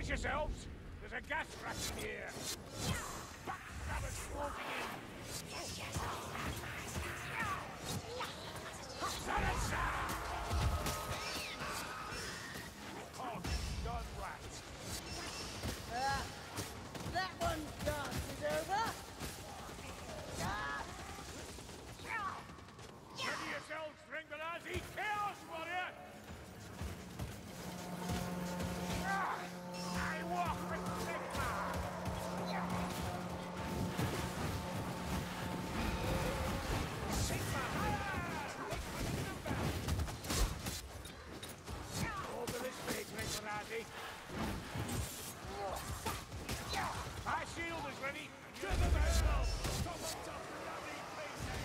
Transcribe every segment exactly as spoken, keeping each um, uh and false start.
Watch yourselves! There's a gas rat in here! Backstabbers floating in! Yes, yes! Hog, done rat! Uh, that one's dance is over! Ready yourselves, Ringbarazzi! Chaos warrior! I walk with Sigma! Sigma! Over this way, Ringbarazzi! My shield is ready! To the battle! Top of top, bloody pieces!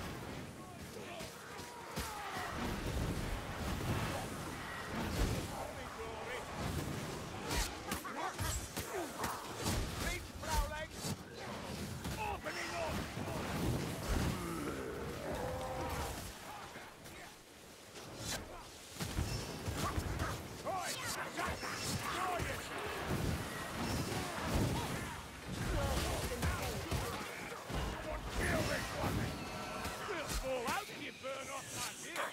Holy glory! Reach, Prowling! Opening up! Oi! Glorious! Someone kill this one! We'll fall out if you burn off my beard!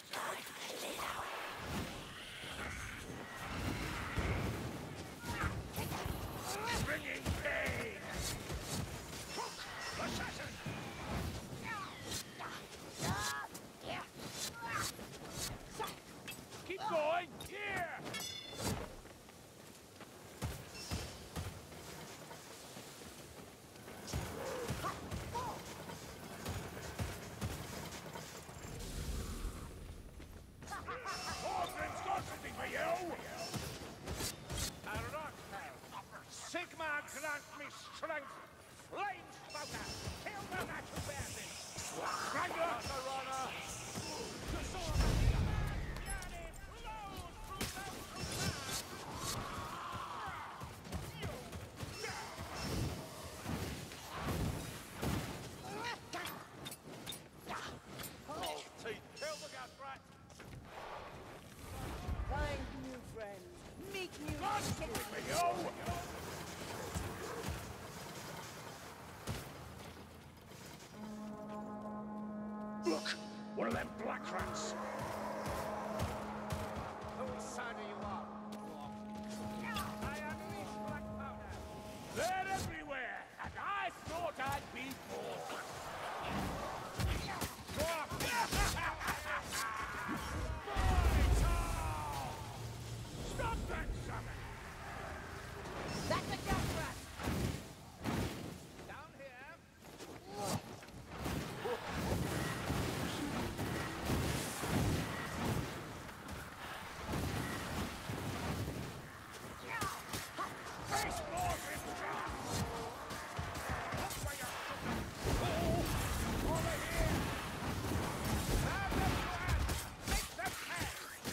Bringing pain! Assassin! Keep going! Here! Orphan's got something for you! A rock hell! Sigma grant me strength! Flame spouter! Kill the natural bear! Strangler! Runner! Kill the gas rat! Find new friends. Meet new Got something for you! Look! One of them black rats! Whose side are you on? I am East Black Powder! They're everywhere! And I thought I'd be more! Stop that summon! That's a gas rat! Down here! Face more trap! Look where you're shooting! Oh! Over here! Have them flat! Make them pay!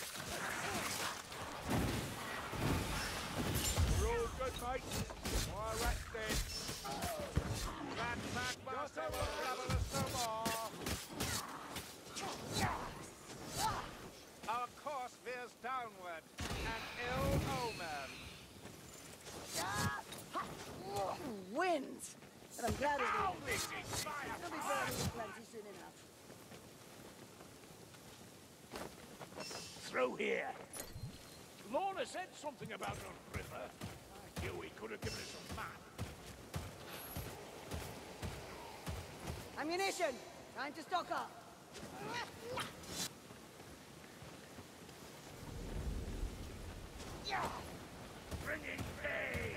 Real good, mate. More rats dead. That back master will trouble us no more. Our course veers downward. An ill omen. Wins! And I'm glad Ow, it this is fire! will be burning plenty soon enough. Through here. Lorna said something about a river. I knew he could have given us a map. Ammunition! Time to stock up! Bringing pain!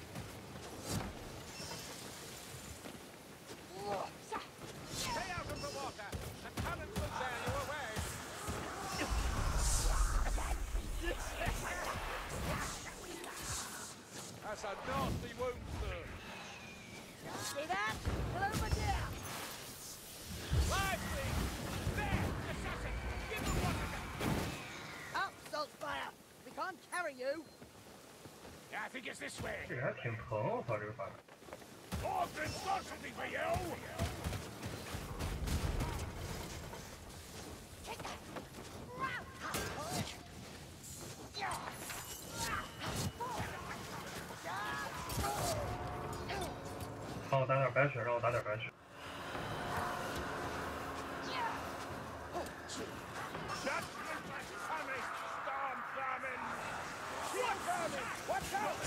Stay out of the water! The current will bear you away! That's a nasty wound, sir. See that? Well, over there! Lively! There! Assassin! Give him one of them! Up, Saltspire! We can't carry you! Yeah, I think it's this way. 这还挺疼，他这个反。 Orphan's got something for you! Take that! coming! Watch out!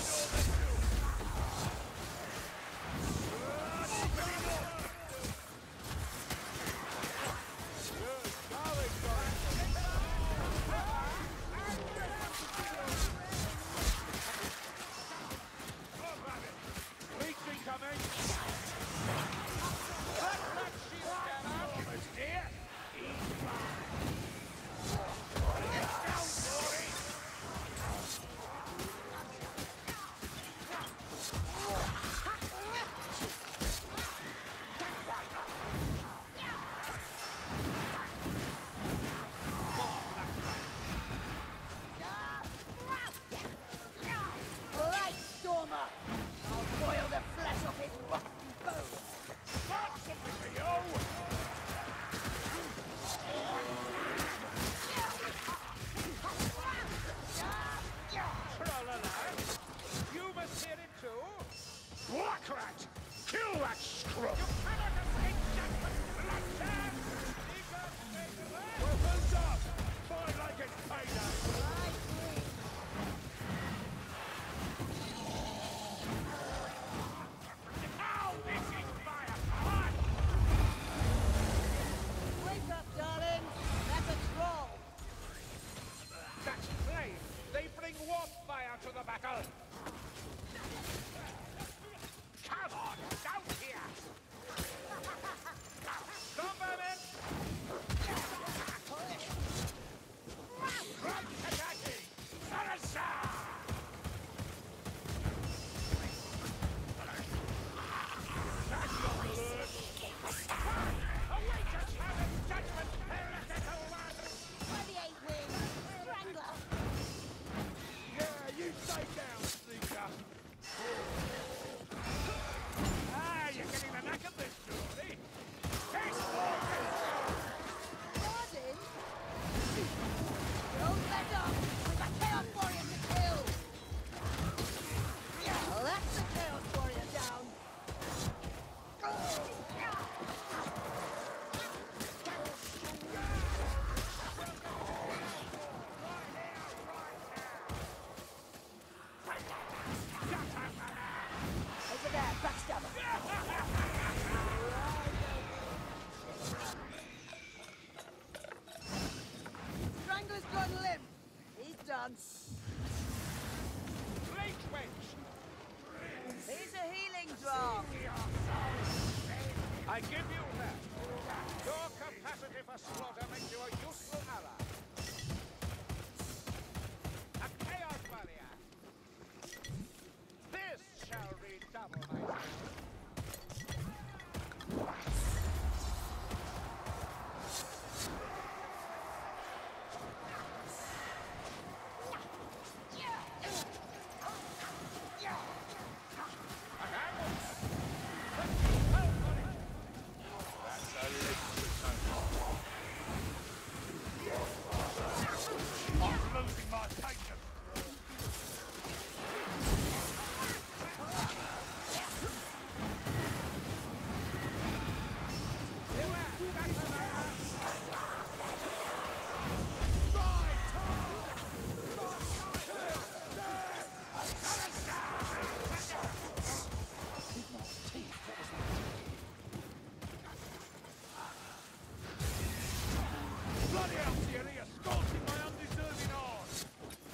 Right, Stormer! I'll boil the flesh off his rotten bones! Got something for you! Trollala! You must hear it too? Black Rat! Kill that scrub! You cannot escape judgment, Bloodshot! Weapons up! Fight like it's payday! Right, please. Ow! This is fire! Hot! Wake up, darling! That's a troll! That's flame! They bring warp fire to the battle! Come on! Down here! Stormvermin! Right attacking! Sarasa! That's your blood! Await your challenge, judgment, heretical one! twenty-eight wings! Strangler! Yeah, you stay down, sneaker! Ah, you're getting the knack of this, Geordie! Take more! Gordon? Don't let up! We've a Chaos Warrior to kill! Well, that's the Chaos Warrior down! Over there, backstabber! Strangler's gone limp! He's done. Blade Wedge! Here's a healing draught! I give you that. Your capacity for slaughter makes you a useful ally. A Chaos Warrior. This shall redouble my power. An ambush! Well, buddy. That's a little I'm losing my patience. Bloody hell, Thierry, you're scorching my undeserving arms!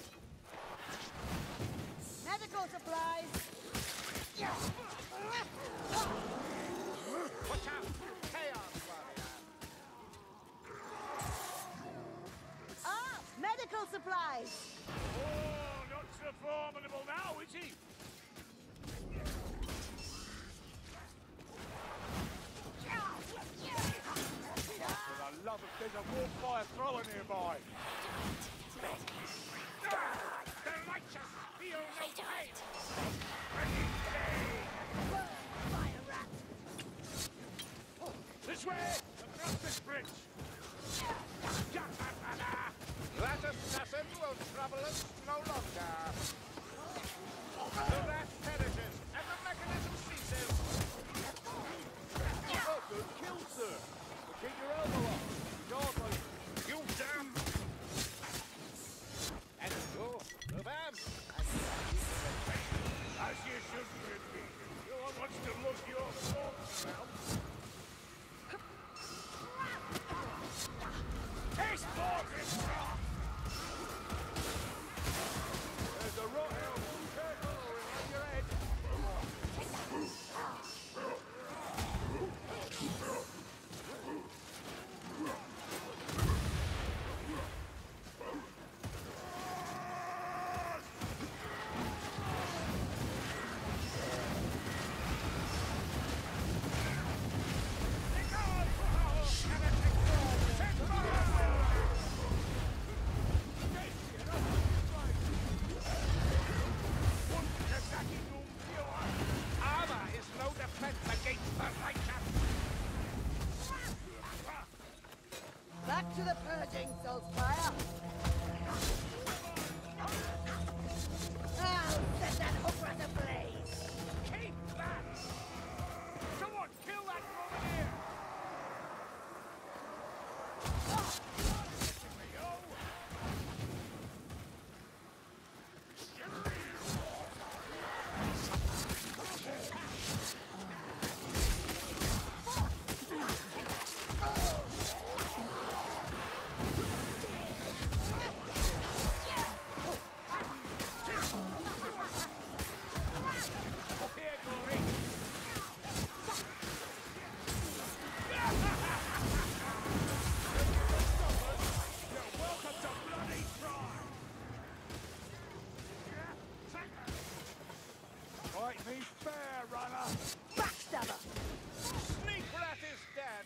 Medical supplies! Watch out! Chaos Warrior! Ah! Medical supplies! Oh, not so formidable now, is he? For the love of there's a warp fire thrower nearby! Ah, the righteous feel no pain! Fire rat! This way! Across this bridge! That assassin will trouble us no longer! The rat perishes, and the mechanism ceases! Oh, good kill, sir! Keep your elbow up! Doors open! You damn! And go, the bam! to the purging, Saltspire! I'll set that hook ablaze! Keep back! Someone kill that Romaneer! Backstabber! Sneak rat is dead!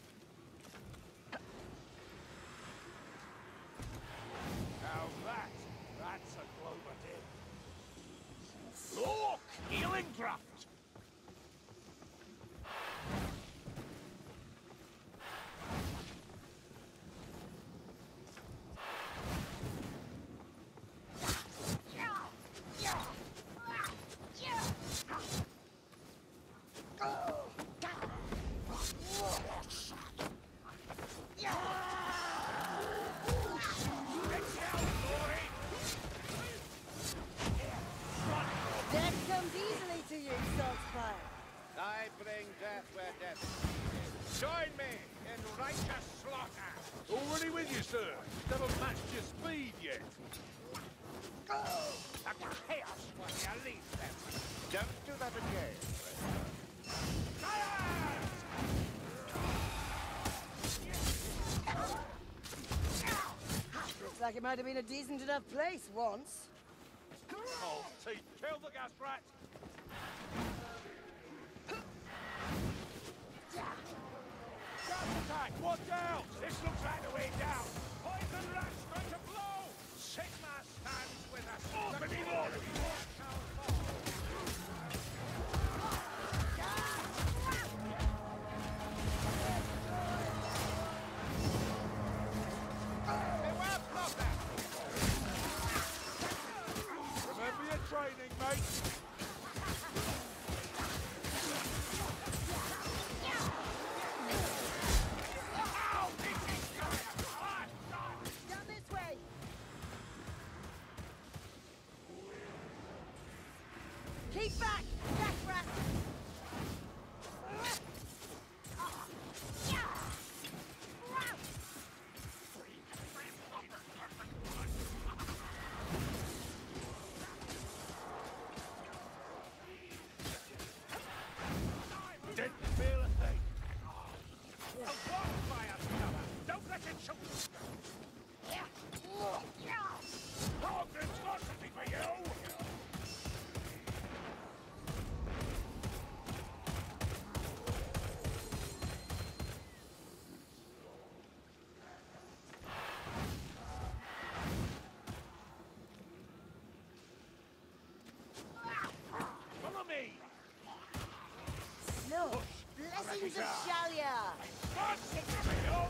Now that, that's a Glover did. Look! Healing draft! Death comes easily to you, Saltspire. I bring death where death is. Join me in righteous slaughter! Already with you, sir. Haven't matched your speed yet. A chaos when you leave them. Don't do that again. Looks like it might have been a decent enough place once. Oh, teeth, kill the gas rat! Gas attack, watch out! This looks like the way down! Poison rat's going to blow! Sigma stands with us! Open him up! Remember your training, mate! Down this way! Keep back, Jack Rat! Didn't feel a thing. A wildfire cover! Don't let it shoot! Progress got something for you! Follow me! No! Blessings of Shalia! Got something for you!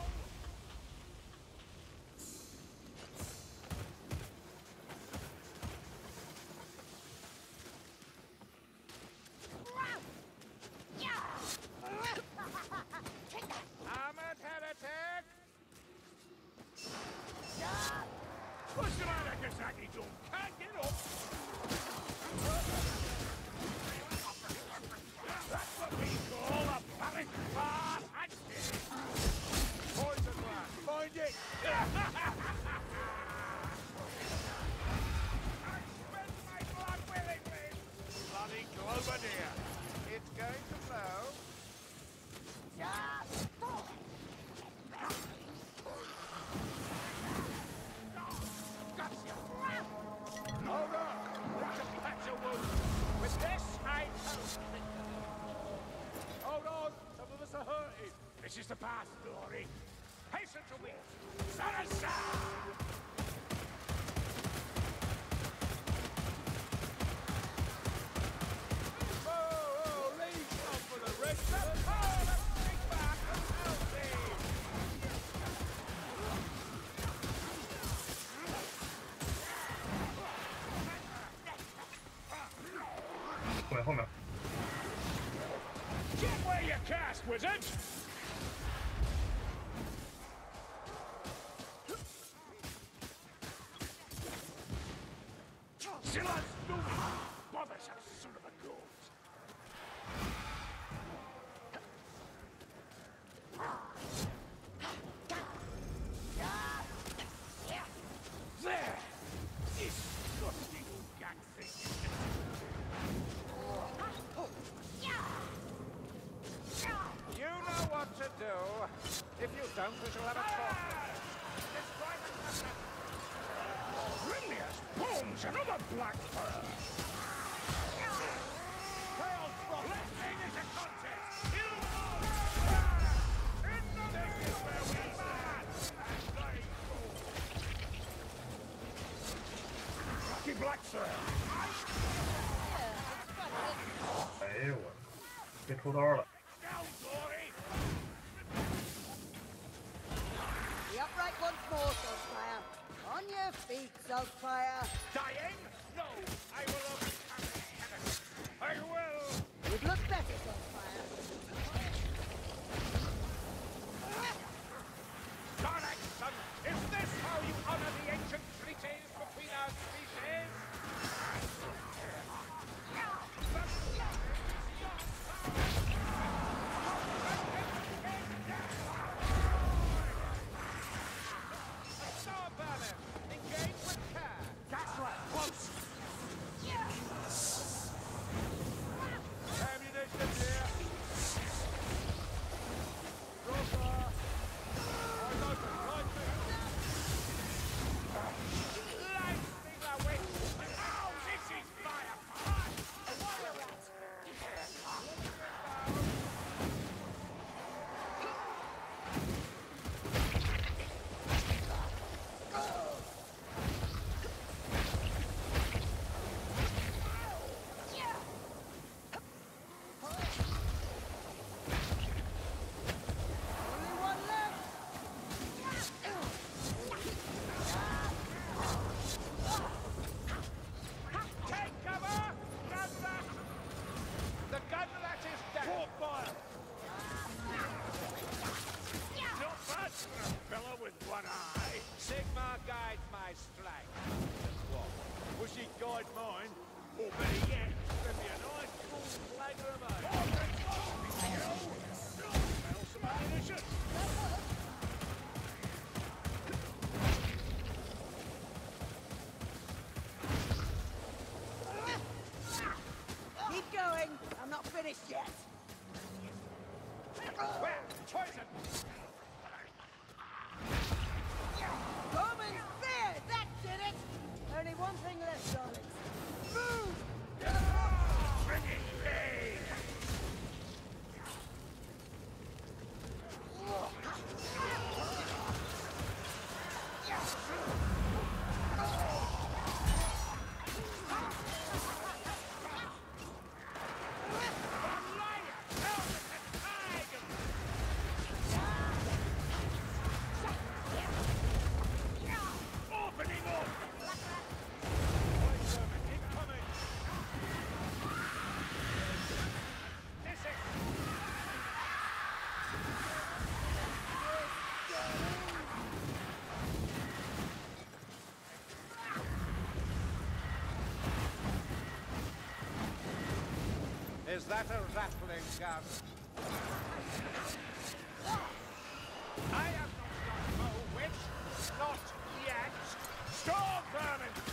Armored heretic! Push him out of Kazaki Doom! Can't get up! That's what we call a panic fast handshake! Poison rat! Find it! I spent my blood willingly! Bloody Globaneer! It's going to blow! Hold on! That's a patch of wood! With this, I toast Hold on! Some of us are hurting! This is the past, Glory! Hasten to win! Sarasa! Oh, oh, leave some for the rest of us! Oh, let's take back the healthy! 面后面。 Get where you cast, wizard! Zilla's moving! Bothersome son of a goat! There! Disgusting gag thing! You know what to do. If you don't, we shall have a talk. Grimnius booms another black fur. Let's make this a contest. You know. This is where we man. Lucky black fur. 哎呦我，被抽刀了。 Down, Glory. The upright once more, Saltfire. On your feet, Saltfire. Dying? No, I will overcome heaven. I will. You'd look better, Saltfire. Darnak, son, is this how you honor the ancient treaties between our species? Starbanner, engage with care. That's right, close. Ammunition here. Rosa. Eyes open, right move. Lightning away. Oh, this is fire. A warrior rat. Only one left. Take cover! Gunrat! The gunrat is dead! Port fire! Not bad for a fellow with one eye! Sigmar guides my strike. What? Will she guide mine? Or better yet, there'll be a nice full flagger of mine. Smell some ammunition! Keep going. I'm not finished yet. Where? Poison! Roman spear! That did it! Only one thing left, darlings. Move! Bring it pain! Opening up! Incoming! This is... Is that a rattling gun? I have not got a witch. Not yet. Storm vermin!